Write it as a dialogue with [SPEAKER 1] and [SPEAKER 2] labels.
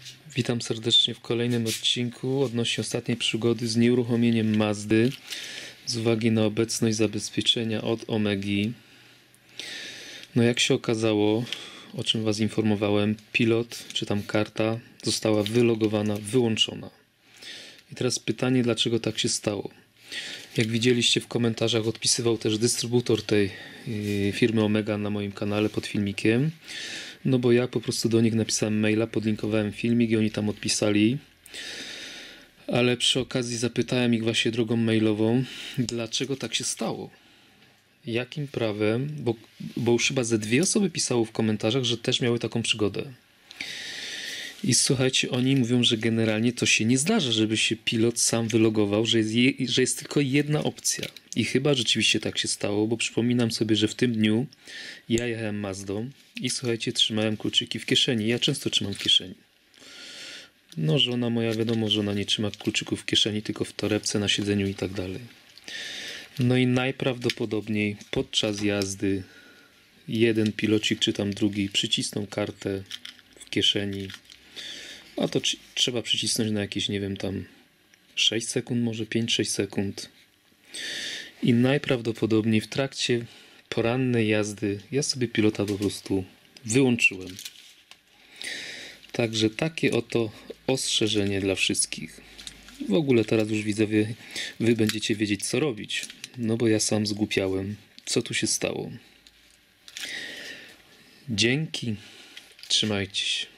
[SPEAKER 1] Witam serdecznie w kolejnym odcinku odnośnie ostatniej przygody z nieuruchomieniem Mazdy z uwagi na obecność zabezpieczenia od Omegi. No jak się okazało, o czym Was informowałem, pilot czy tam karta została wylogowana, wyłączona. I teraz pytanie, dlaczego tak się stało? Jak widzieliście w komentarzach, odpisywał też dystrybutor tej firmy Omega na moim kanale pod filmikiem. No bo ja po prostu do nich napisałem maila, podlinkowałem filmik i oni tam odpisali. Ale przy okazji zapytałem ich właśnie drogą mailową, dlaczego tak się stało? Jakim prawem? Bo już chyba ze 2 osoby pisało w komentarzach, że też miały taką przygodę. I słuchajcie, oni mówią, że generalnie to się nie zdarza, żeby się pilot sam wylogował, że jest tylko jedna opcja. I chyba rzeczywiście tak się stało, bo przypominam sobie, że w tym dniu ja jechałem Mazdą i słuchajcie, trzymałem kluczyki w kieszeni. Ja często trzymam w kieszeni. No żona moja, wiadomo, że ona nie trzyma kluczyków w kieszeni, tylko w torebce, na siedzeniu i tak dalej. No i najprawdopodobniej podczas jazdy jeden pilocik, czy tam drugi, przycisnął kartę w kieszeni. A to trzeba przycisnąć na jakieś, nie wiem, tam 6 sekund, może 5-6 sekund. I najprawdopodobniej w trakcie porannej jazdy ja sobie pilota po prostu wyłączyłem. Także takie oto ostrzeżenie dla wszystkich. W ogóle teraz już widzowie, wy będziecie wiedzieć, co robić. No bo ja sam zgłupiałem. Co tu się stało? Dzięki. Trzymajcie się.